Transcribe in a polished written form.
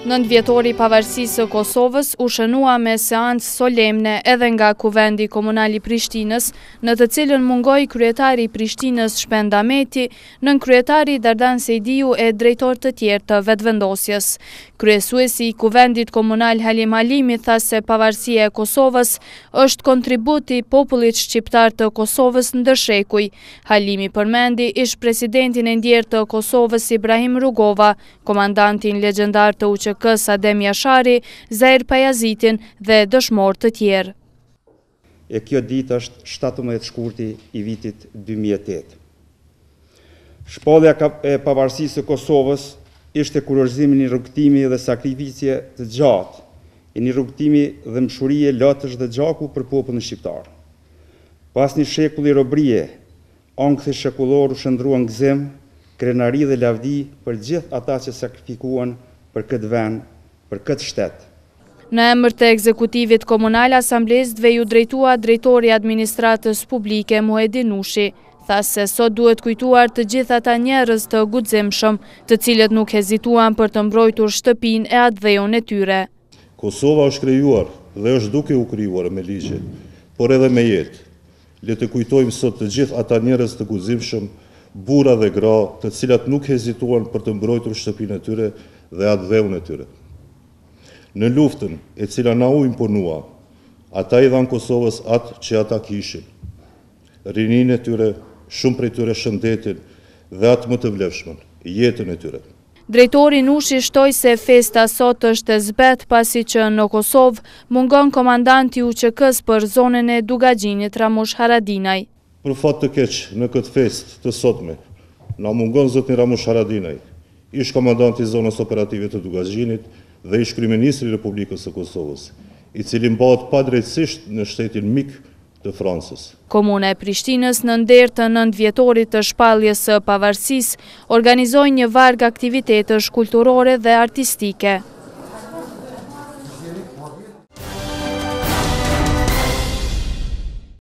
Nëntëvjetori i pavarësisë së Kosovës u shënua me seancë solemne edhe nga Kuvendi Komunal i Prishtinës, në të cilën mungoi kryetari i Prishtinës Shpend Ahmeti, nënkryetari Dardan Sejdiu e drejtorë të tjerë të vetëvendosjes. Kryesuesi i Kuvendit Komunal Halim Halimi tha se pavarësia e Kosovës është kontributi i popullit shqiptar të Kosovës ndër shekuj. Halimi përmendi ish presidentin e ndjerë të Kosovës Ibrahim Rugova, komandantin legjendar të UÇK-s Adem Jashari, Zair Pajazitin dhe dëshmorë të tjerë. E kjo ditë është 17 shkurti i vitit 2008. Shpallja e pavarësisë së Kosovës ishte kurorëzimi një rrugtimi dhe sakrificie të gjatë, e një rrugtimi dhe mshurie latësh dhe gjaku për popullin shqiptar. Pas një shekulli robrie, ankthi shekullor u shndruan gëzim, krenari dhe lavdi për gjithë ata që sakrifikuan për këtë vend, për këtë shtet. Në emër të ekzekutivit komunal, asamblesë dhe ju drejtua drejtori i administratës publike Muhedin Nushi, tha se sot duhet kujtuar të gjithë ata njerëz të guximshëm, të cilët nuk hezituan për të mbrojtur shtëpinë e atdheun e tyre. Kosova është krijuar dhe është duke u krijuar me ligje, por edhe me jetë. Le të kujtojmë sot të gjithë ata njerëz të guximshëm, burra dhe gra, të cilat nuk hezituan për të mbrojtur shtëpinë e tyre dhe atdheun e tyre. Në luftën e cila na u imponua, ata i dhanë Kosovës atë që ata kishin. Rininë e tyre, shumë prej tyre shëndetin dhe atë më të vlefshmën, jetën e tyre. Drejtori Nushi shtoi se festa sot është e zbet pasi që në Kosovë mungon komandanti UÇK-s për zonën e Dugaxhinit Ramush Haradinaj. Për fat të keq në këtë festë të sotme, na mungon zotni Ramush Haradinaj, ish komandanti i zonës operative të Dugaxhinit dhe ish kryeministri i Republikës së Kosovës, i cili mbahet padrejtësisht në shtetin mik të Francës. Komuna e Prishtinës në nder të nëntëvjetorit të shpalljes së pavarësisë organizoi një varg aktivitetesh kulturore dhe artistike.